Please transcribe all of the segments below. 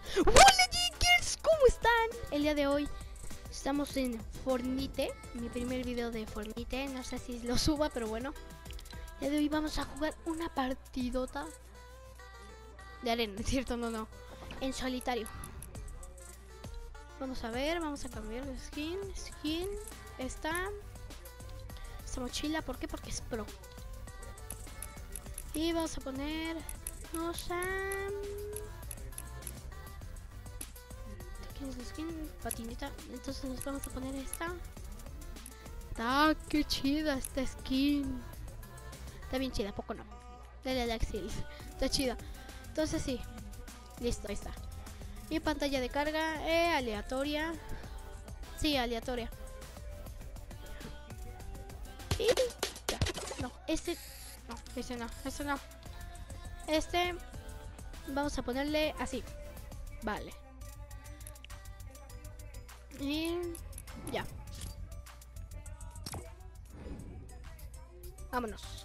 Hola Jiggers, ¿cómo están? El día de hoy estamos en Fortnite, mi primer video de Fortnite. No sé si lo suba, pero bueno. El día de hoy vamos a jugar una partidota de arena, ¿es cierto? No, en solitario. Vamos a ver, vamos a cambiar de skin. Esta mochila, ¿por qué? Porque es pro. Y vamos a poner skin, patinita. Entonces nos vamos a poner esta. ¡Ah, qué chida esta skin! Está bien chida, poco no. Dale like si está chida. Entonces sí, listo, ahí está. Y pantalla de carga, aleatoria. Sí, aleatoria. Y ya. No, ese no. Este vamos a ponerle así. Vale. Y ya. Vámonos.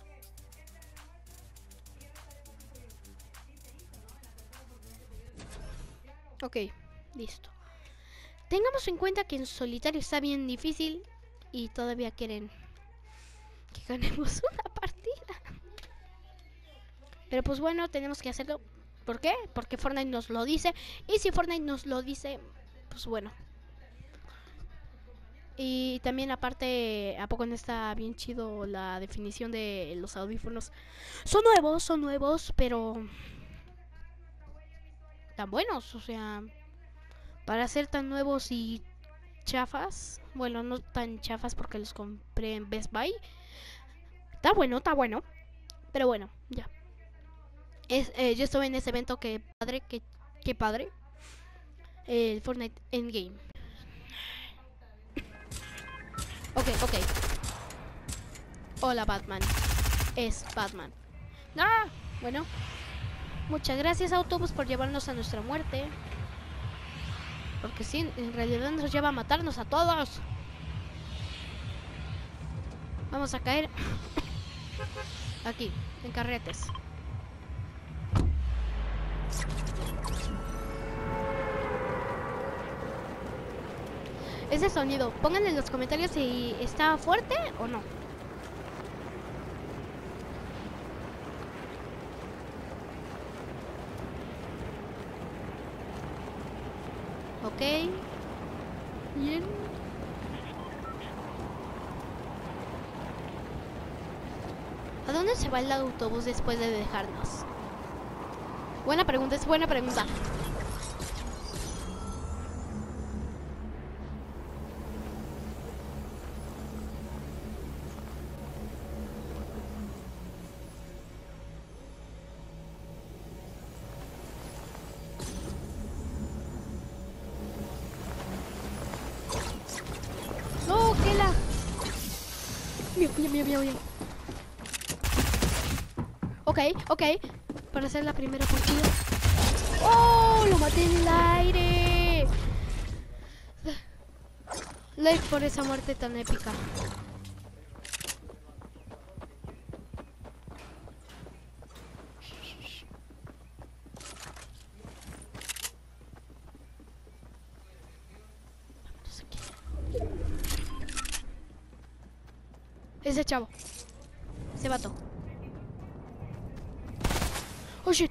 Ok, listo. Tengamos en cuenta que en solitario está bien difícil y todavía quieren que ganemos una partida. Pero pues bueno, tenemos que hacerlo. ¿Por qué? Porque Fortnite nos lo dice. Y si Fortnite nos lo dice, pues bueno. Y también aparte, ¿a poco no está bien chido la definición de los audífonos? Son nuevos, pero tan buenos, o sea, para ser tan nuevos y chafas, bueno, no tan chafas porque los compré en Best Buy. Está bueno, pero bueno, ya. Yo estuve en ese evento, que padre, el Fortnite Endgame. Ok. Hola Batman, es Batman. ¡Ah! Bueno, muchas gracias Autobús por llevarnos a nuestra muerte. Porque sí, en realidad nos lleva a matarnos a todos. Vamos a caer aquí, en carretes. Ese sonido, pónganle en los comentarios si está fuerte o no. Ok. Bien. ¿A dónde se va el autobús después de dejarnos? Buena pregunta, es buena pregunta. No, que la... Mío. Ok. Para hacer la primera partida. ¡Oh! Lo maté en el aire. Like por esa muerte tan épica. Ese chavo. Ese vato. Oh shit.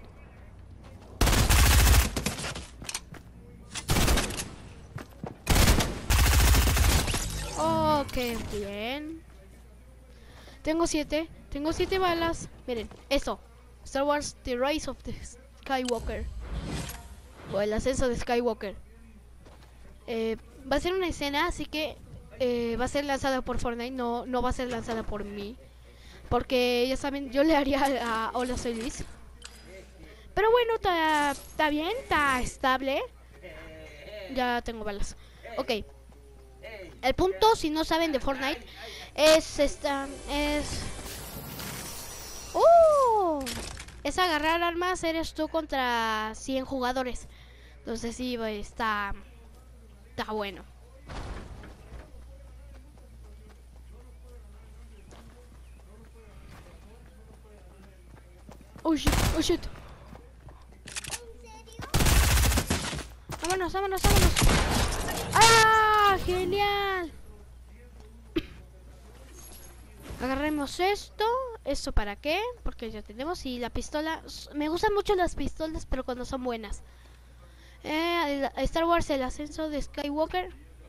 Ok, bien. Tengo 7 balas. Miren, eso. Star Wars The Rise of the Skywalker. O el ascenso de Skywalker. Va a ser una escena, así que va a ser lanzada por Fortnite, no va a ser lanzada por mí. Porque ya saben, yo le haría a Hola soy Luis. Pero bueno, está bien, está estable. Ya tengo balas. Ok. El punto, si no saben de Fortnite, es es agarrar armas. Eres tú contra 100 jugadores. Entonces sí, está bueno. Oh shit. vámonos, vámonos, vámonos. ¡Ah! ¡Genial! Agarremos esto. ¿Esto para qué? Porque ya tenemos. Y la pistola. Me gustan mucho las pistolas, pero cuando son buenas. Star Wars, el ascenso de Skywalker.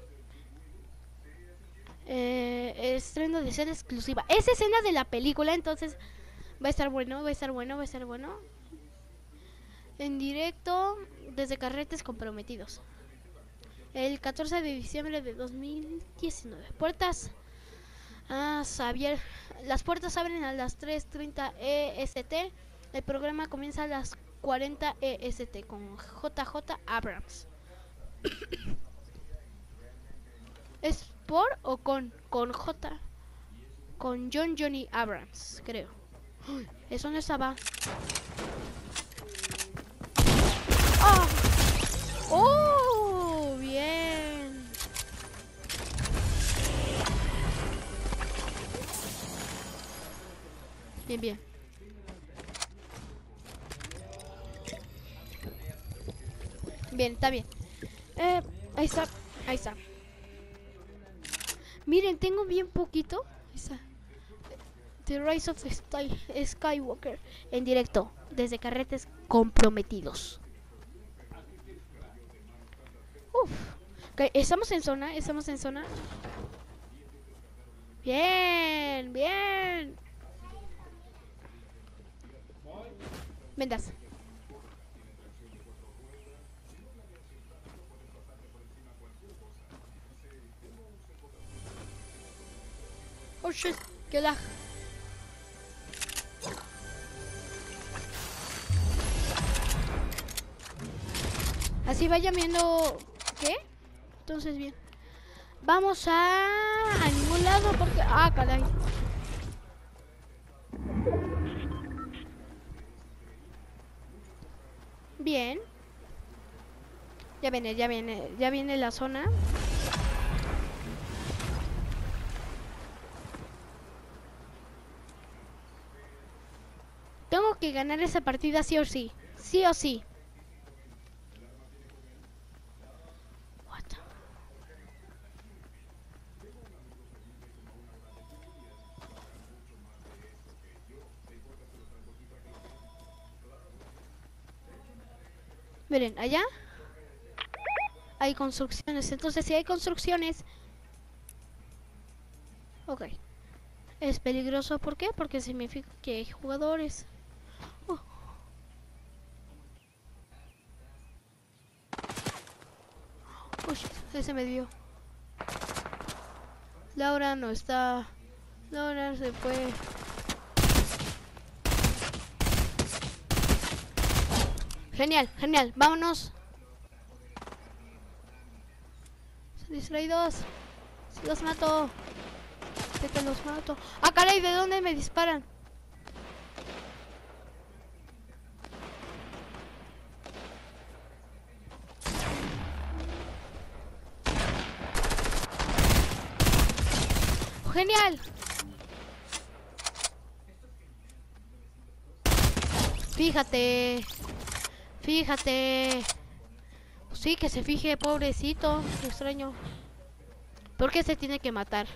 Estreno de escena exclusiva. Es escena de la película, entonces va a estar bueno, va a estar bueno, va a estar bueno. En directo desde Carretes Comprometidos. El 14 de diciembre de 2019. Puertas. Xavier. Las puertas abren a las 3:30 EST. El programa comienza a las 40 EST con JJ Abrams. ¿Es por o con? Con J. Con John Johnny Abrams, creo. Uy, eso no estaba. ¡Oh! ¡Oh! Bien. Bien, bien. Bien, está bien. Ahí está, ahí está. Miren, tengo bien poquito. Ahí está. The Rise of Skywalker en directo desde Carretes Comprometidos. Uf. Okay, estamos en zona, estamos en zona. Bien, bien. Vendas. Oh shit, qué lag. Así vaya viendo. ¿Qué? Entonces bien. Vamos a ningún lado porque. Ah, caray. Bien. Ya viene la zona. Tengo que ganar esa partida sí o sí. Sí o sí. What? Miren, allá hay construcciones. Entonces, si hay construcciones... Ok. Es peligroso. ¿Por qué? Porque significa que hay jugadores. Oh. Uy, ese me dio. Laura no está. Laura se fue. Genial, genial. Vámonos. Son distraídos. Si los mato. Sé que los mato. Ah, caray, ¿de dónde me disparan? Genial. Fíjate. Fíjate. Sí, que se fije, pobrecito. Qué extraño. ¿Por qué se tiene que matar?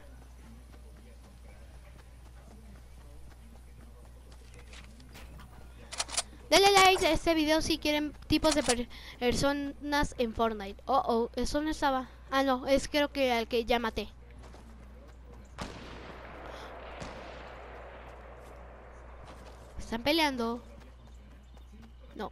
Dale like a este video si quieren tipos de personas en Fortnite. Oh, eso no estaba. Ah, no, es creo que al que ya maté. Están peleando. No.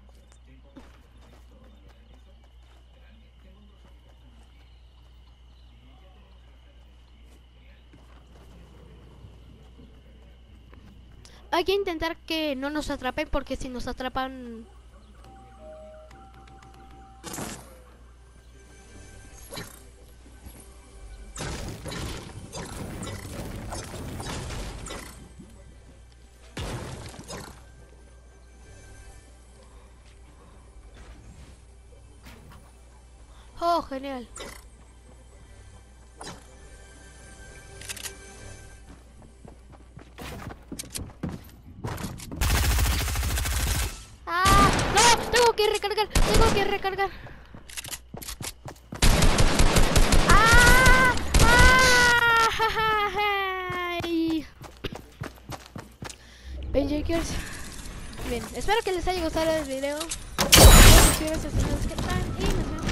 Hay que intentar que no nos atrapen porque si nos atrapan... Oh, genial. ¡Ah! ¡No! Tengo que recargar. Bien, Jakers. Bien, espero que les haya gustado el video. Suscríbanse si no es que están y nos vemos.